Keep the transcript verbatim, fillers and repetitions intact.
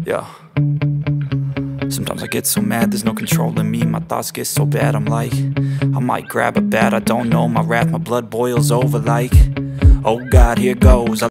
Yeah. Sometimes I get so mad, there's no controlling me. My thoughts get so bad, I'm like, I might grab a bat, I don't know. My wrath, my blood boils over like, oh God, here goes. I